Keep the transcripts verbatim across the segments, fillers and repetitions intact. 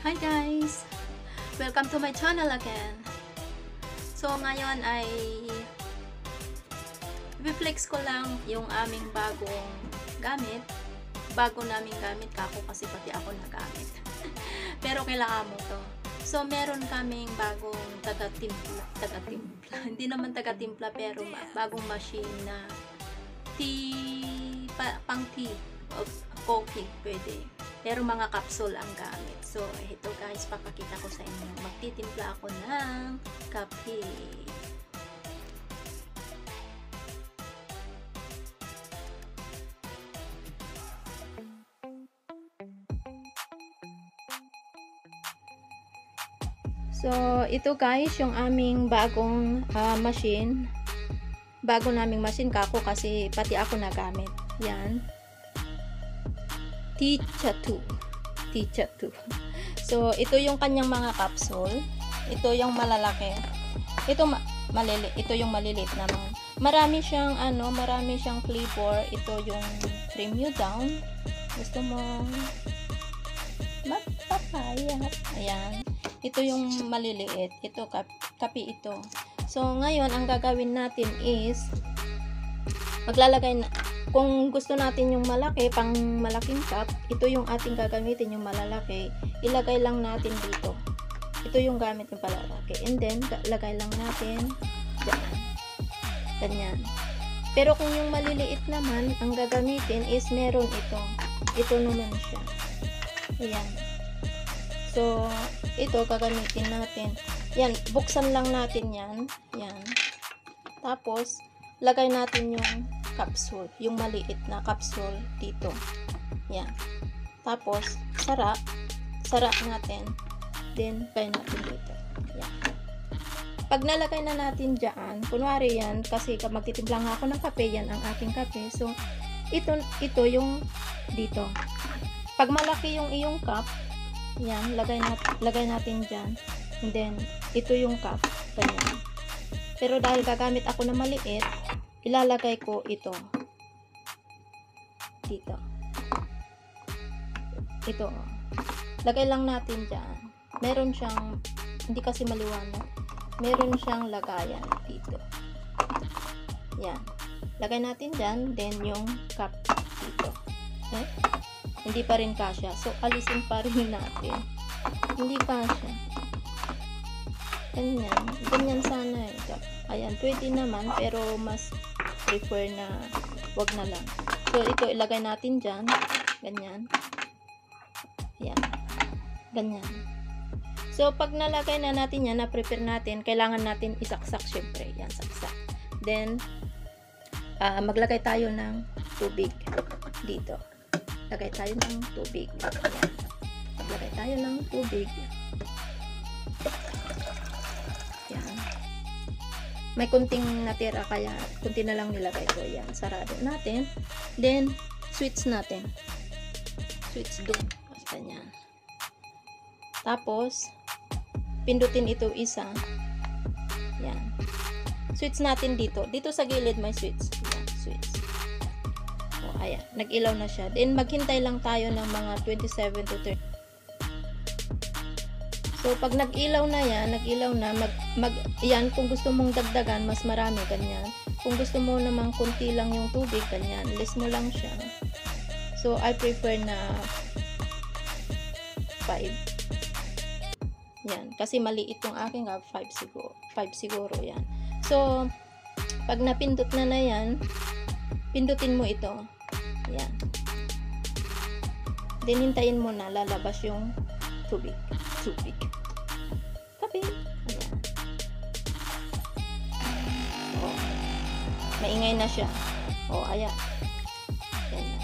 Hi guys! Welcome to my channel again. So ngayon ay i-flex ko lang yung aming bagong gamit. Bago naming gamit kako kasi pati ako nagamit. Pero kailangan mo to. So meron kaming bagong taga-timpla, taga-timpla. Hindi naman taga-timpla pero bagong machine na tea, pa, pang tea, o coffee pwede. Pero mga capsule ang gamit. So, ito guys, papakita ko sa inyo. Magtitimpla ako ng kape. So, ito guys, yung aming bagong uh, machine. Bago naming machine kako kasi pati ako nagamit. Yan. Teacher two. Teacher two. So, ito yung kanyang mga capsule. Ito yung malalaki. Ito ma malili ito yung maliliit naman. Marami siyang ano, marami siyang flavor. Ito yung cream you down. Gusto mo mapapaya. Ayan. Ito yung maliliit. Ito kap kape ito. So, ngayon ang gagawin natin is maglalagay na, kung gusto natin yung malaki, pang malaking cup, ito yung ating gagamitin, yung malalaki, ilagay lang natin dito. Ito yung gamit ng palalaki. And then, lagay lang natin dyan. Ganyan. Pero kung yung maliliit naman, ang gagamitin is meron ito. Ito naman siya. Ayan. So, ito gagamitin natin. Yan, buksan lang natin yan. Yan. Tapos, lagay natin yung capsule, yung maliit na capsule dito. Yan. Tapos, sara. Sara natin. Then, kaya natin dito. Yan. Pag nalagay na natin dyan, kunwari yan, kasi magtitimpla nga ako ng kape, yan ang aking kape. So, ito, ito yung dito. Pag malaki yung iyong cup, yan, lagay, nat lagay natin dyan. And then, ito yung cup. Ganyan. Pero dahil gagamit ako na maliit, ilalagay ko ito dito. Ito. Lagay lang natin dyan. Meron siyang, hindi kasi maliwanag, meron siyang lagayan dito. Yan. Lagay natin dyan. Then yung cup dito. Okay? Hindi pa rin kasya. So, alisin pa rin natin. Hindi kasya. Ganyan. Ganyan sana eh. Ayan. Pwede naman. Pero mas prefer na wag na lang. So, ito ilagay natin dyan. Ganyan. Ayan. Ganyan. So, pag nalagay na natin yan, na-prepare natin, kailangan natin isaksak syempre. Yan, saksak. Then, uh, maglagay tayo ng tubig dito. Lagay tayo ng tubig. Ayan. Maglagay tayo ng tubig. Yan. May kunting natira kaya kunti na lang nilagay ko. Yan. Sarado natin. Then, switch natin. Switch doon. Basta yan. Tapos, pindutin ito isa. Yan. Switch natin dito. Dito sa gilid may switch. Yan. Switch. O, ayan. Nag-ilaw na siya. Then, maghintay lang tayo ng mga twenty-seven to thirty. So, pag nag-ilaw na yan, nag-ilaw na, mag, mag, yan, kung gusto mong dagdagan, mas marami, ganyan. Kung gusto mo namang kunti lang yung tubig, ganyan, list mo lang siya. So, I prefer na five. Yan, kasi maliit yung aking five siguro. five siguro, yan. So, pag napindot na na yan, pindutin mo ito. Yan. Then, hintayin mo na, lalabas yung tubig. Tubig. Kape. Ayan. O. Maingay na siya. O, ayan. Yan na.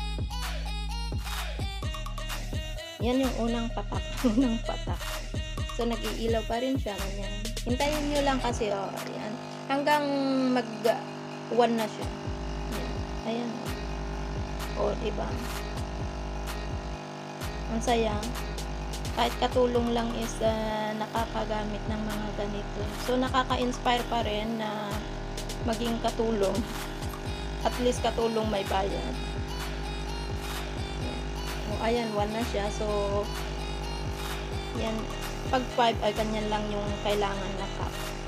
Yan yung unang patak. Unang patak. So, nag-iilaw pa rin siya. Ganyan. Hintayin nyo lang kasi, o, ayan. Hanggang mag one na siya. Ayan. Ayan. O, diba? Ang saya. Kahit katulong lang is uh, nakakagamit ng mga ganito. So, nakaka-inspire pa rin na maging katulong. At least katulong may bayad. O, ayan, one na siya. So, Yan. Pag five ay ganyan lang yung kailangan na cup.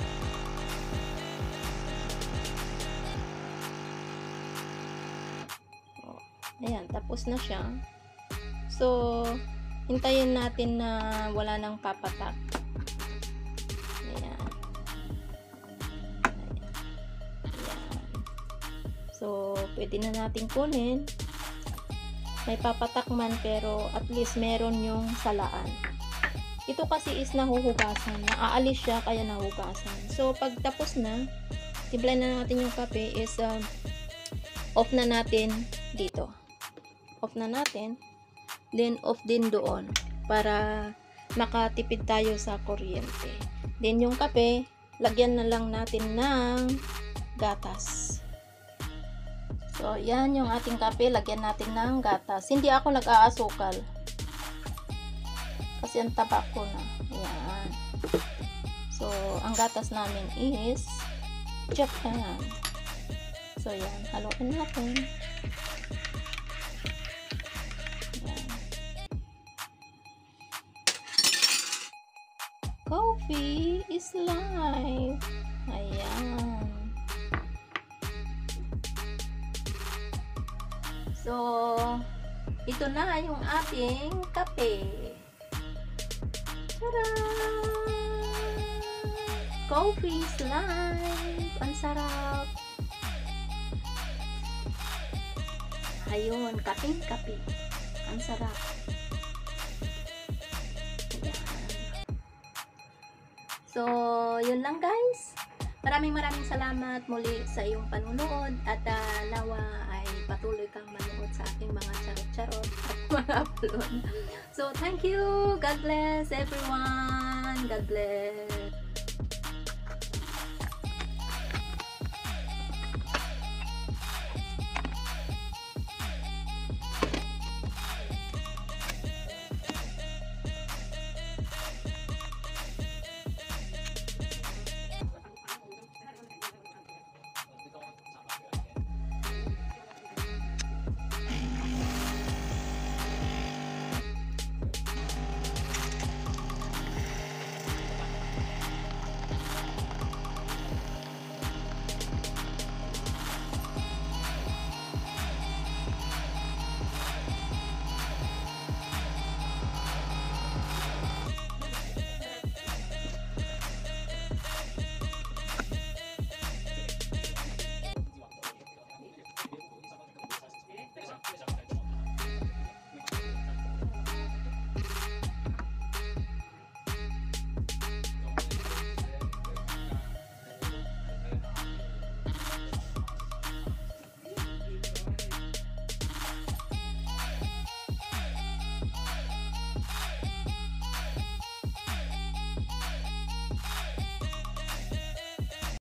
Ayan, tapos na siya. So, hintayin natin na wala nang papatak. Ayan. Ayan. So, pwede na natin kunin. May papatak man pero at least meron yung salaan. Ito kasi is nahuhugasan. Naaalis siya kaya nahugasan. So, pag tapos na, timplan na natin yung kape is um, off na natin dito. Off na natin. Then, off din doon para makatipid tayo sa kuryente. Then, yung kape, lagyan na lang natin ng gatas. So, yan yung ating kape. Lagyan natin ng gatas. Hindi ako nag-aasukal. Kasi ang taba ko na. Yan. So, ang gatas namin is Japan. So, yan. Haluin natin. Coffee is life. Ayan. So, ito na yung ating kape. Tada! Coffee is life. Ang sarap. Ayun, kaping-kape. Ang sarap. So, yun lang guys. Maraming maraming salamat muli sa iyong panunood at uh, nawa ay patuloy kang manood sa aking mga charot-charot at mga upload. So, thank you. God bless everyone. God bless.